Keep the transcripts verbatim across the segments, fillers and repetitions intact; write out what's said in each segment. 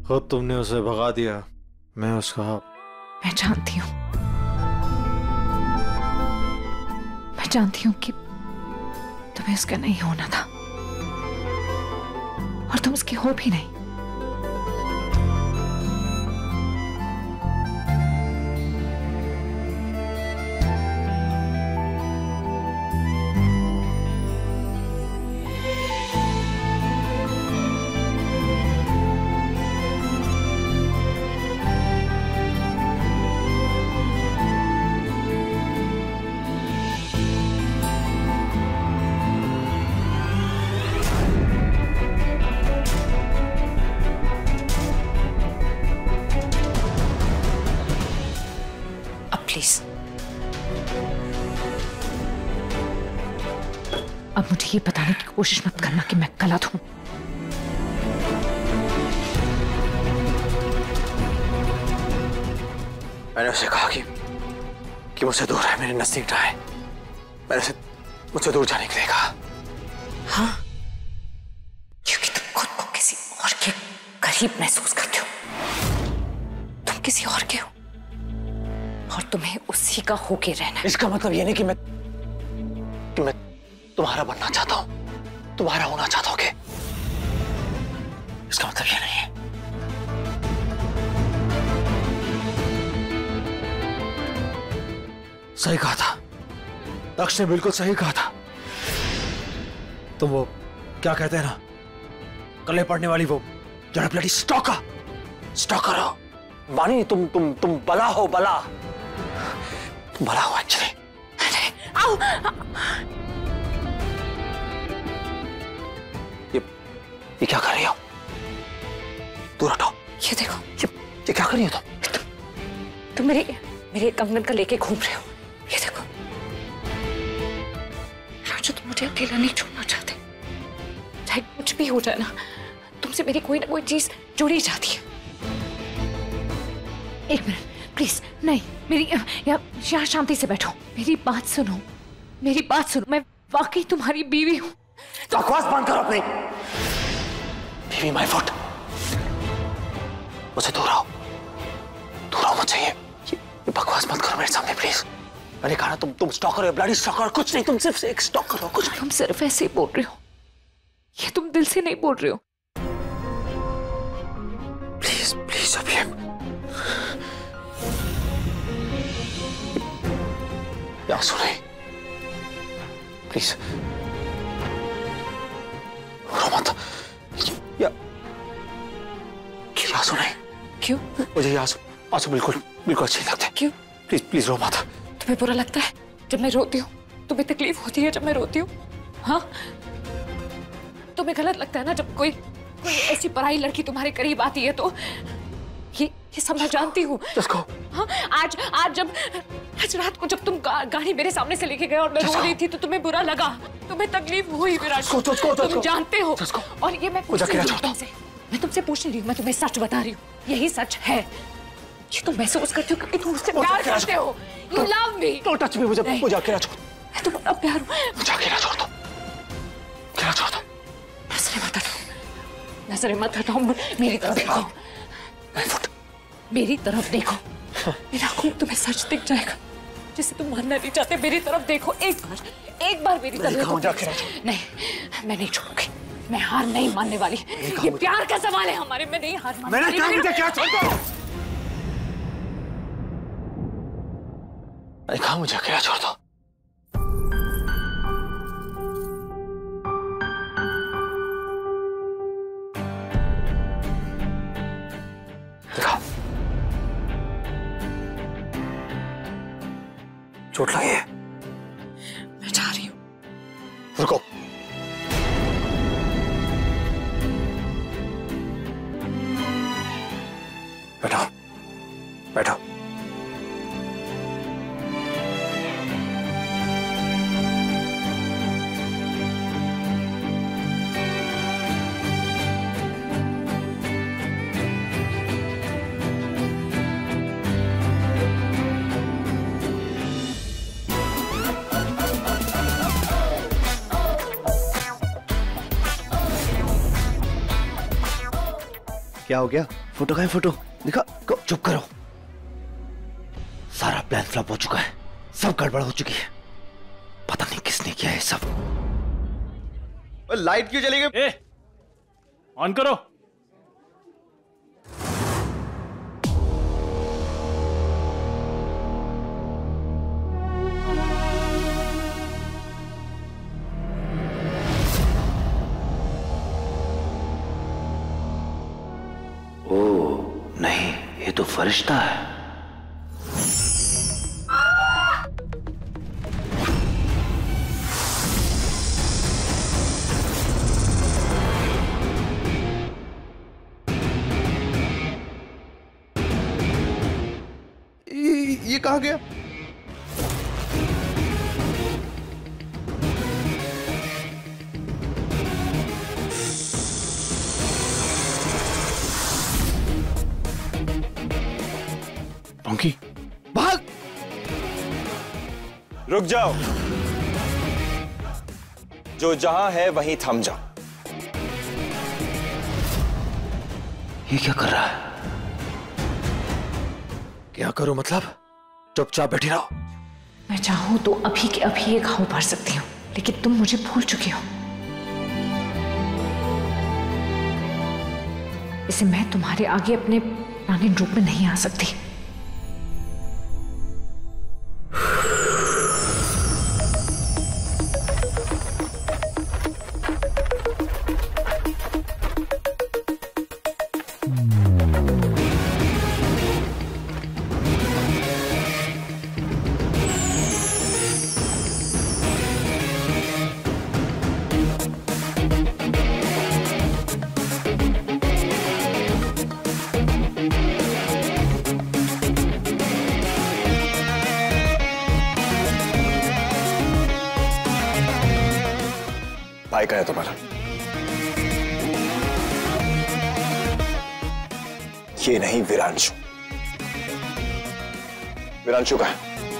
खुद तुमने उसे भगा दिया, मैं उसका। मैं जानती हूँ, मैं जानती हूँ कि तुम्हें उसका नहीं होना था और तुम उसकी हो भी नहीं। प्लीज अब मुझे ये बताने की कोशिश मत करना कि मैं गलत हूं। मैंने उसे कहा कि कि मुझसे दूर है, मेरे नजदीक ना है। मैंने उसे मुझसे दूर जाने के लिए कहा। हाँ, क्योंकि तुम खुद को किसी और के करीब महसूस करते हो। तुम किसी और के हो और तुम्हें उसी का होके रहना है। इसका मतलब ये नहीं कि मैं कि मैं तुम्हारा बनना चाहता हूं, तुम्हारा होना चाहता हूं। इसका मतलब ये नहीं है। सही कहा था, दक्ष ने बिल्कुल सही कहा था। तुम वो क्या कहते हैं ना, कले पड़ने वाली वो जरा ब्लडी स्टॉकर स्टॉकर हो। बानी, तुम तुम तुम बला हो, बला तुम बला हो अंजलि। आओ। ये ये क्या कर रही हो? दूर हटो। ये देखो, ये, ये क्या कर रही हो तुम? तुम तुम मेरे मेरे कंगन का लेके घूम रहे हो। ये देखो राजू, तुम मुझे अकेला नहीं छोड़ना चाहते। चाहे कुछ भी हो जाए ना, तुमसे मेरी कोई ना कोई चीज जुड़ी जाती है। एक मिनट प्लीज, नहीं, मेरी यहाँ शांति से बैठो, मेरी बात सुनो, मेरी बात सुनो। मैं वाकई तुम्हारी बीवी हूँ। बकवास बंद करो अपनी। बीवी माय फुट। मुझे दूर आओ, दूर आओ मुझे। ये, ये बकवास मत करो मेरे सामने प्लीज। मैंने कहा ना, तुम तुम स्टॉकर हो, ब्लडी स्टॉकर। कुछ नहीं, तुम सिर्फ एक स्टॉकर हो, कुछ नहीं। तुम सिर्फ ऐसे ही बोल रहे हो, ये तुम दिल से नहीं बोल रहे हो। प्लीज प्लीज अभी या सुने प्लीज, रो मत। या क्यों सुने? क्यों? मुझे ये आंसू आंसू बिल्कुल बिल्कुल अच्छे लगते। क्यों? प्लीज प्लीज रो मत। तुम्हें बुरा लगता है जब मैं रोती हूँ? तुम्हें तकलीफ होती है जब मैं रोती हूँ? हाँ, तुम्हें गलत लगता है ना जब कोई कोई ऐसी पराई लड़की तुम्हारे करीब आती है? तो ये ये सब मैं जानती हूँ। हाँ, आज आज जब आज रात को जब तुम गा, गाड़ी मेरे सामने से लेके गए और मैं रो रही थी तो तुम्हें बुरा लगा, तुम्हें तकलीफ हुई विराज, तुम जानते हो। और ये मैं पूछ रही हूँ तुमसे, मैं तुमसे पूछ रही हूँ, मैं तुम्हें सच बता रही हूँ, यही सच है। ये तुम महसूस करते हो क्योंकि तुम मुझसे प्यार करते हो। You love me. Don't touch me, मुझे मुझे अकेला छोड़। मैं तुम्हारा प्यार हूँ। मुझे अकेला छोड़ दो, अकेला छोड़ दो। नजरें मत हटाओ, नजरें मत हटाओ, मेरी तरफ देखो, मेरी तरफ देखो। मेरी आंखों में तुम्हें सच दिख जाएगा जिसे तुम मानना नहीं चाहते। मेरी तरफ देखो एक बार, एक बार मेरी तरफ देखो। नहीं, मैं नहीं छोड़ूंगी, मैं हार नहीं मानने वाली। ये प्यार का सवाल है हमारे, मैं नहीं हार मानने वाली। मैंने कहा मुझे क्या छोड़ दो। मैंने कहा मुझे अकेला छोड़ दो। दिखाओ, चोट लगी है। मैं जा रही हूँ। रुको, बैठो बैठो। क्या हो गया? फोटो कहाँ है? फोटो दिखा। को चुप करो, सारा प्लान फ्लॉप हो चुका है, सब गड़बड़ हो चुकी है, पता नहीं किसने किया है सब। लाइट क्यों चली गई? ए, ऑन करो। ओ नहीं, ये तो फरिश्ता है। ये, ये कहाँ गया? पंकी, भाग! रुक जाओ, जो जहां है वहीं थम जाओ। ये क्या कर रहा है? क्या करूं मतलब? चुपचाप बैठी रहो। मैं चाहूं तो अभी के अभी ये घाव भर सकती हूँ, लेकिन तुम मुझे भूल चुके हो। इसे मैं तुम्हारे आगे अपने पुराने रूप में नहीं आ सकती। भाई का है तुम्हारा? ये नहीं, वीरांशु। वीरांशु का है?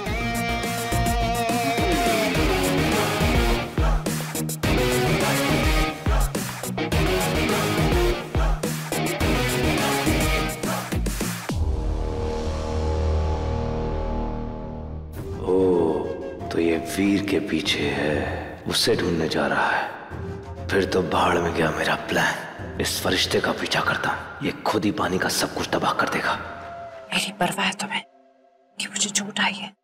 ओ, तो ये वीर के पीछे है, उसे ढूंढने जा रहा है। फिर तो भाड़ में गया मेरा प्लान। इस फरिश्ते का पीछा करता, ये खुद ही पानी का सब कुछ तबाह कर देगा। मेरी परवाह है तुम्हें कि मुझे चोट आई है।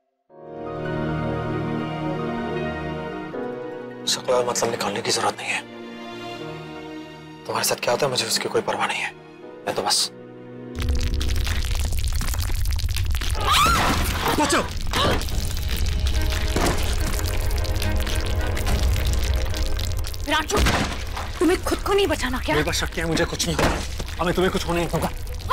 शक्ल और मतलब निकालने की जरूरत नहीं है। तुम्हारे साथ क्या होता है मुझे उसकी कोई परवाह नहीं है। मैं तो बस बचो। वीरांशु, तुम्हें खुद को नहीं बचाना क्या? मेरे पास शक है, मुझे कुछ नहीं होगा। अब मैं तुम्हें कुछ होने नहीं दूंगा।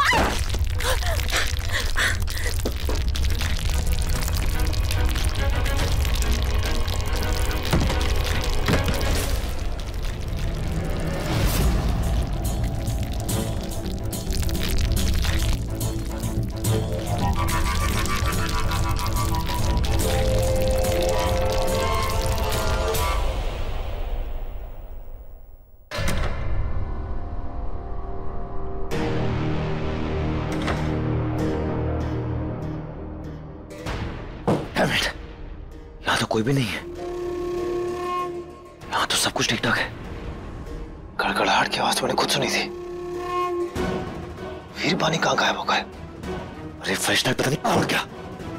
यहाँ तो कोई भी नहीं है। यहाँ तो सब कुछ ठीक ठाक है। गड़गड़ाहट की आवाज मैंने खुद सुनी थी। वीर पानी कहाँ गायब हो गए? अरे फरिश्ता पता नहीं कौन गया।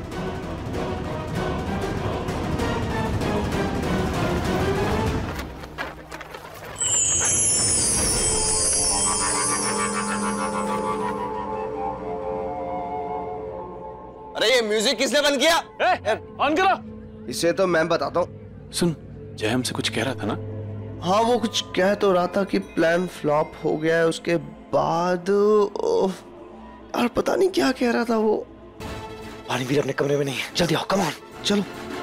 अरे ये म्यूजिक किसने बंद किया? ए, ऑन करो। इसे तो मैं बताता हूँ। सुन, जय हमसे कुछ कह रहा था ना? हाँ, वो कुछ कह तो रहा था कि प्लान फ्लॉप हो गया है। उसके बाद यार पता नहीं क्या कह रहा था वो। पानी वीर अपने कमरे में नहीं है, जल्दी आओ, कम ऑन, चलो।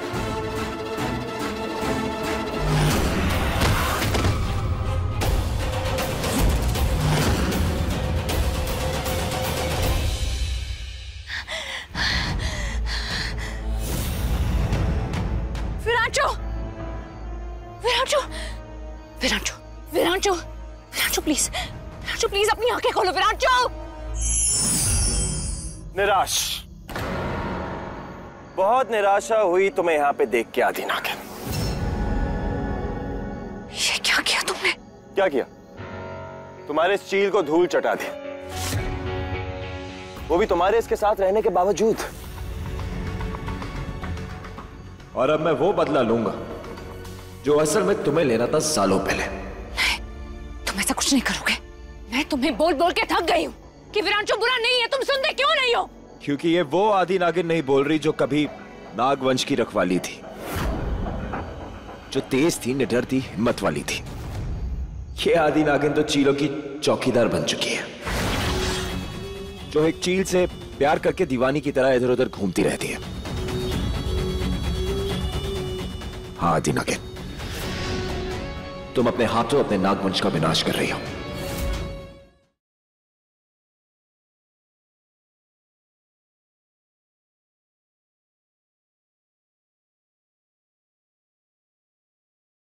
वीरांशु, वीरांशु, वीरांशु, वीरांशु, वीरांशु प्लीज, वीरांशु प्लीज अपनी आंखें खोलो। वीरांशु, निराश, बहुत निराशा हुई तुम्हें यहां पे देख के आदि नागिन। ये क्या किया तुमने? क्या किया? तुम्हारे इस चील को धूल चटा दी, वो भी तुम्हारे इसके साथ रहने के बावजूद। और अब मैं वो बदला लूंगा जो असल में तुम्हें लेना था सालों पहले। नहीं, तुम ऐसा कुछ नहीं करोगे। मैं तुम्हें बोल बोल के थक गई हूँ कि विरांशु बुरा नहीं है। तुम सुनते क्यों नहीं हो? क्योंकि ये वो आदि नागिन नहीं बोल रही जो कभी नागवंश की रखवाली थी, जो तेज थी, निडर थी, हिम्मत वाली थी। ये आदि नागिन तो चीलों की चौकीदार बन चुकी है, जो एक चील से प्यार करके दीवानी की तरह इधर उधर घूमती रहती है। हाँ आदि नागिन, तुम अपने हाथों अपने नागवंश का विनाश कर रही हो।